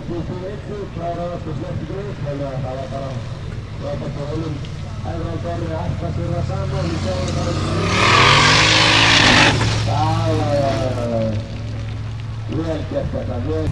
21 kláraðast og sleppti gröð, þannig að það var bara frábært á honum. Eðvald Orri ætlast við það saman, við sjáum það. Vel gert þetta, vel.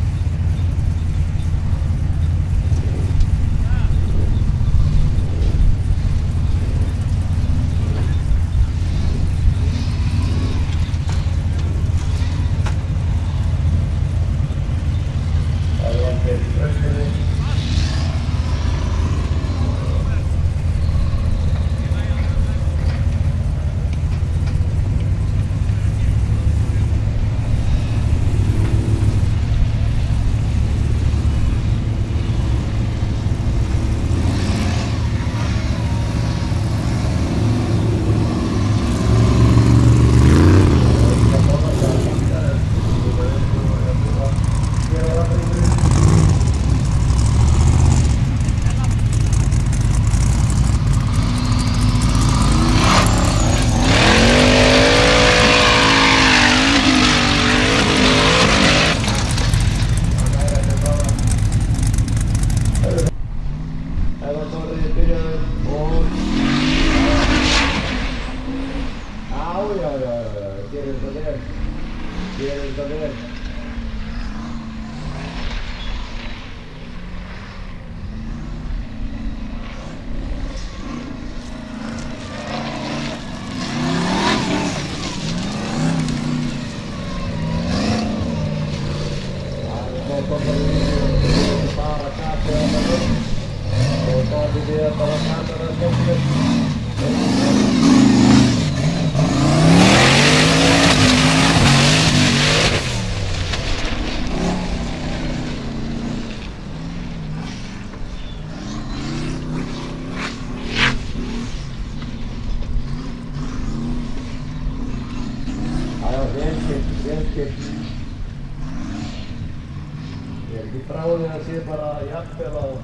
Ég ekki frá því að sé bara jafnvel á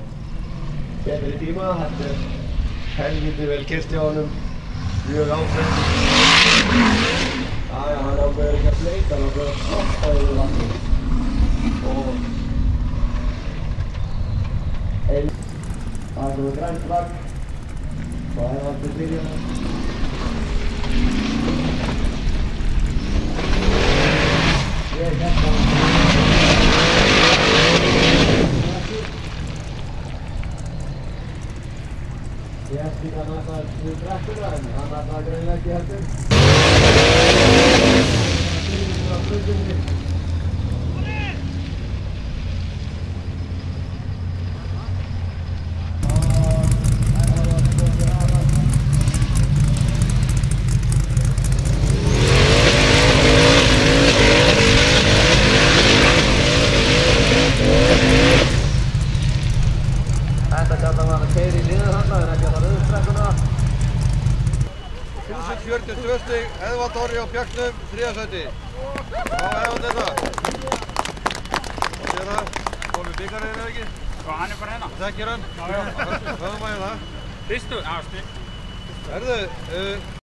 betri tíma. Þetta helviti vel keyrt hjá honum, mjög áfram. Hann ákveður ekki að sleita, hann ákveður að stoppa yfir vatnið. Og það komið grænt flagg og það er alltaf byrjað. Ég ætti ekki að nata við brekkuna, en hann nata greinilega ekki heldur. Það er flugumni. Þetta gæti að vera að keyra í niður þarna, en ekki að fara upp brekkuna. 1042 stig, Eðvald Orri á Bjarnum, 3. sæti. Hvað var Eðvald þetta? Hvað sér það? Komið byggarinn eða ekki? Já, hann er bara hérna. Þekkir hann? Já. Höfum að hérna. Fyrstu? Já, stig. Herðu,